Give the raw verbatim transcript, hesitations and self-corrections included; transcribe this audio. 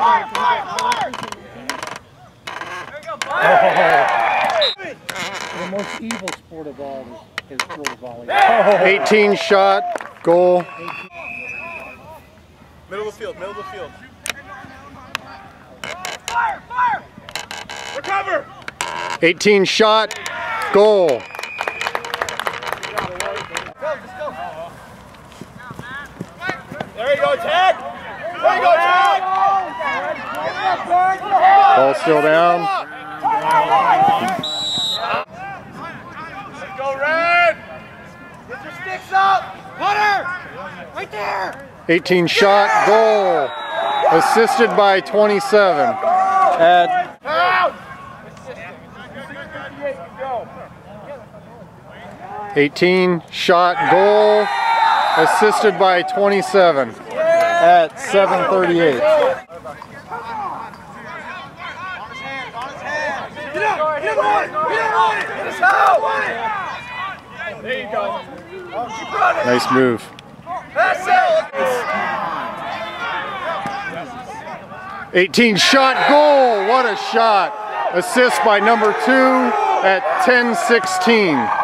The most evil sport of all is, is field volley. eighteen shot, goal. Middle of the field, middle of the field. Fire, fire! Recover! eighteen shot, goal. There you go, Tag! There you go, Tag! Ball still down. Let's go, Red! Get your sticks up! Hunter! Right there! eighteen shot, goal. Assisted by twenty-seven. At Out! eighteen shot, goal. Assisted by twenty-seven. At seven thirty-eight. There you go. Nice move. eighteen shot, goal. What a shot. Assist by number two at ten sixteen.